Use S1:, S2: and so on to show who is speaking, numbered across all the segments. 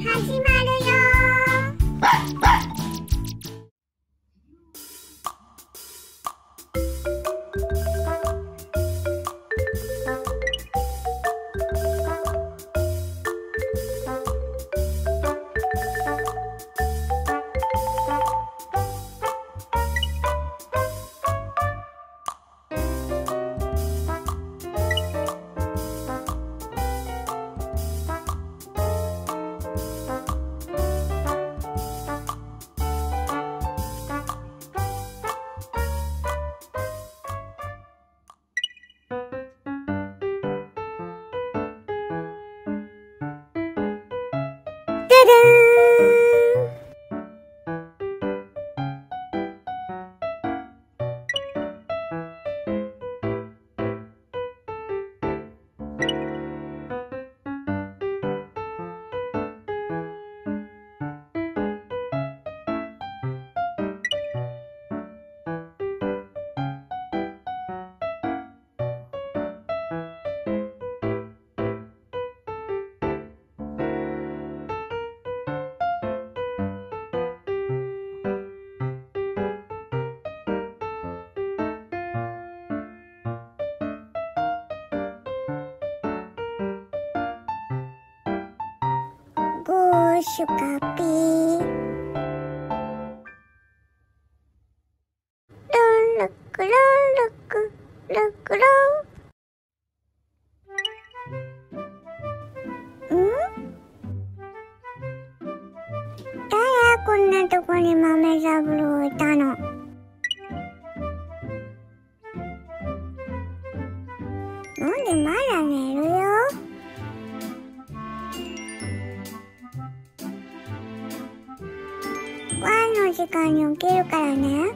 S1: 始まるよ。シュカピールンルックルンルックルックルン。誰こんなとこに豆三郎いたの。なんでまだ寝るよ。ワンの時間に起きるからね。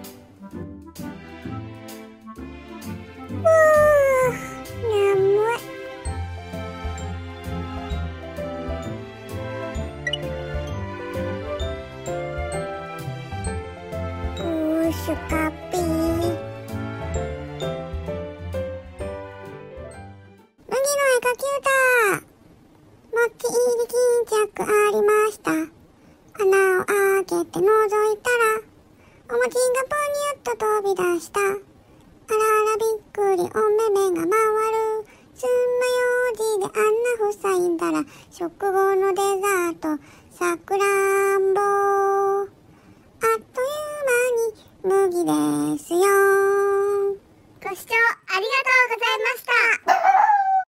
S1: 眠い。シュカピー。麦の絵描き歌。持ち入り巾着ありました。穴を開けて覗いたら、お餅がぽにゅっと飛び出した。あらあらびっくり、お目目が回る。つまようじであんな塞いだら、食後のデザート、さくらんぼ。あっという間に麦ですよ。ご視聴ありがとうございました。